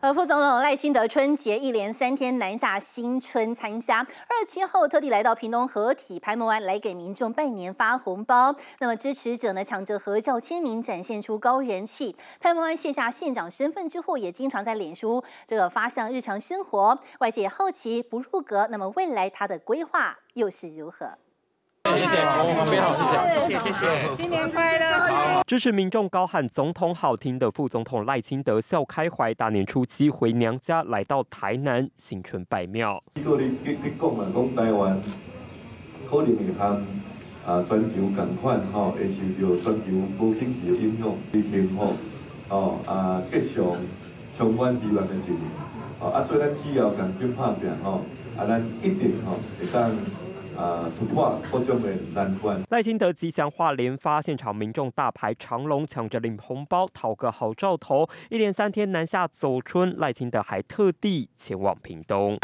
副总统赖清德春节一连3天南下新春参加，27号特地来到屏东合体拍卖湾来给民众拜年发红包。那么支持者呢抢着合照签名，展现出高人气。拍卖湾卸下县长身份之后，也经常在脸书发向日常生活。外界好奇不入阁，那么未来他的规划又是如何？ 谢谢，非常好，谢谢， 新年快乐！ 支持民众高喊总统好听的副总统赖清德笑开怀，大年初7回娘家，来到台南新春拜庙。 你讲嘛，讲台湾可能会和全球同款会受到全球无经济的影响，幸福吉祥，充满希望的一年。所以咱只要共心拍拼咱一定会当。 突破各种的难关。 赖清德吉祥话连发，现场民众大排长龙，抢着领红包，讨个好兆头。一连3天南下走春，赖清德还特地前往屏东。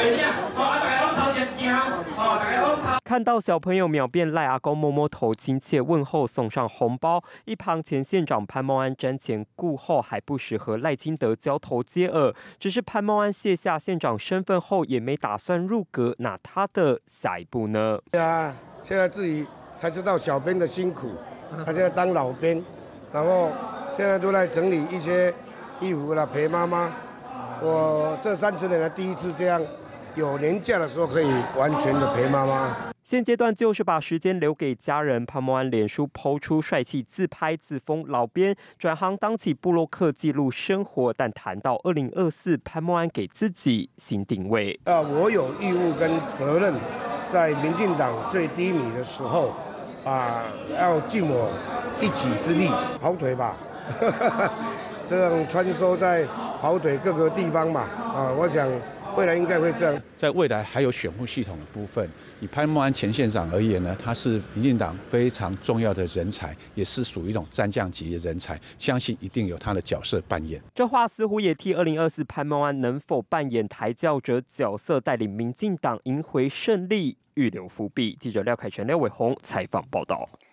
看到小朋友秒变赖阿公，摸摸头，亲切问候，送上红包。一旁前县长潘孟安瞻前顾后，还不时和赖清德交头接耳。只是潘孟安卸下县长身份后，也没打算入阁，那他的下一步呢？ 对啊，现在自己才知道小编的辛苦。他现在当老编，然后现在都在整理一些衣服啦，陪妈妈。我这30年来第一次这样，有年假的时候可以完全的陪妈妈。 现阶段就是把时间留给家人。潘孟安脸书抛出帅气自拍自封老编，转行当起部落客记录生活。但谈到2024，潘孟安给自己新定位。 我有义务跟责任，在民进党最低迷的时候，要尽我一己之力，跑腿吧，这样穿梭在跑腿各个地方嘛，我想。 未来应该会这样。 在未来还有选务系统的部分，以潘孟安前县长而言呢，他是民进党非常重要的人才，也是属于一种战将级的人才，相信一定有他的角色扮演。 这话似乎也替2024潘孟安能否扮演抬轿者角色，带领民进党赢回胜利预留伏笔。记者廖凯旋、廖伟宏采访报道。